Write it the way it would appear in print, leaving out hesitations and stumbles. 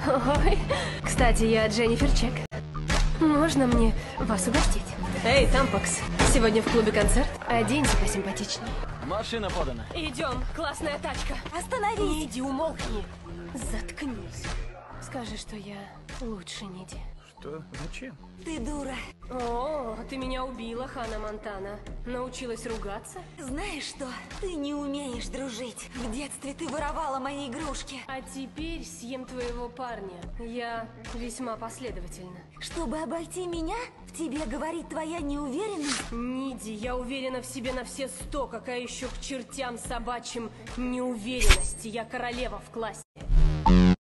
Ой, кстати, я Дженнифер Чек. Можно мне вас угостить? Эй, Тампакс, сегодня в клубе концерт? Оденься посимпатичнее. Машина подана. Идем, классная тачка. Остановись! Иди, умолкни. Заткнись. Скажи, что я лучше Ниди. Что? Зачем? Ты дура. О, ты меня убила, Ханна Монтана. Научилась ругаться? Знаешь что? Ты не умеешь дружить. В детстве ты воровала мои игрушки. А теперь съем твоего парня. Я весьма последовательна. Чтобы обойти меня, в тебе говорит твоя неуверенность. Ниди, я уверена в себе на все 100. Какая еще к чертям собачьим неуверенности? Я королева в классе.